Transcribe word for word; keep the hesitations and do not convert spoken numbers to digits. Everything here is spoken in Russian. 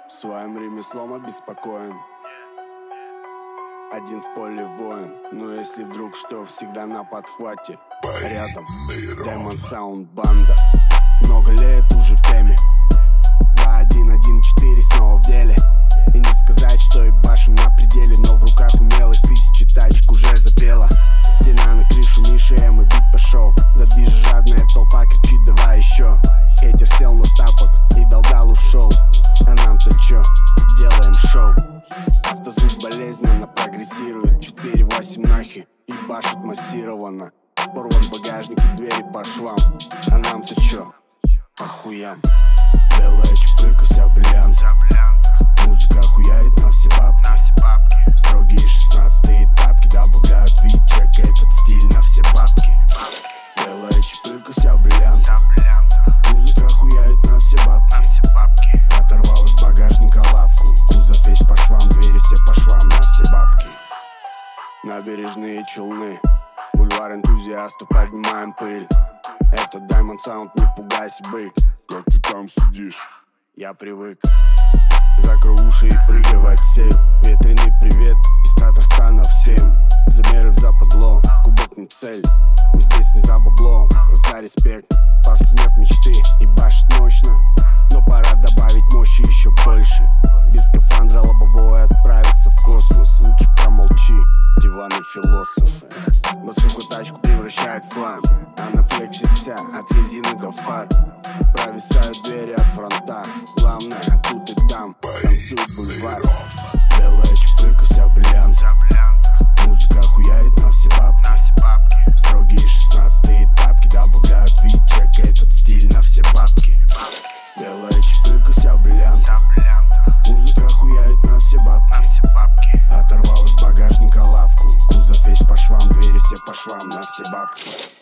Своим ремеслом обеспокоен. Один в поле воин. Но если вдруг что, всегда на подхвате. Рядом Diamond Sound банда. Много лет уже в теме. Два один один четыре снова в деле. И не сказать, что ебашим на пределе, но в руках умелых тысячи тачек уже запела. Стена на крышу Миши, Эм и бит пошел. Да движет жадная толпа, кричит давай еще. Хейтер сел на тапок и дал-дал ушел. А нам-то чё? Делаем шоу. Автозвук болезненно прогрессирует. четыре восемь нахи и башит массированно. Порван багажник и двери по швам. А нам-то чё? По хуям. Белая чпырка, вся бриллиант. Музыка хуярит на все бабки. Строгие шестнадцатые тапки добавляют вид, чека этот стиль на все бабки. Белая чпырка, вся бриллиант. Музыка хуярит на все бабки. Оторвал из багажника лавку. Кузов весь по швам, двери все по швам на все бабки. Набережные Челны, бульвар энтузиастов, поднимаем пыль. Это Diamond Sound, не пугайся, бык. Как ты там сидишь? Я привык. Закрой уши и прыгай в Excel. Ветреный привет из Татарстана всем. Замеры в западло, кубок не цель. Мы здесь не за бабло, за респект. Повседнев мечты и башит мощно. Но пора добавить мощи еще больше. Без скафандра лобовой отправиться в космос. Лучше промолчи, диванный философ. Басуху тачку превращает в хлам. Она флексит вся, от резины до фар. Провисают двери от фронта. Главное, тут и там, танцует бульвар. Белая чпырка, вся бриллиант. Музыка хуярит на все бабки. Строгие шестнадцатые тапки добавляют вид, чека этот стиль на все бабки. Белая чпырка, вся бриллиант. Музыка хуярит на все бабки. Оторвал из багажника лавку. Кузов весь по швам, двери все по швам на все бабки.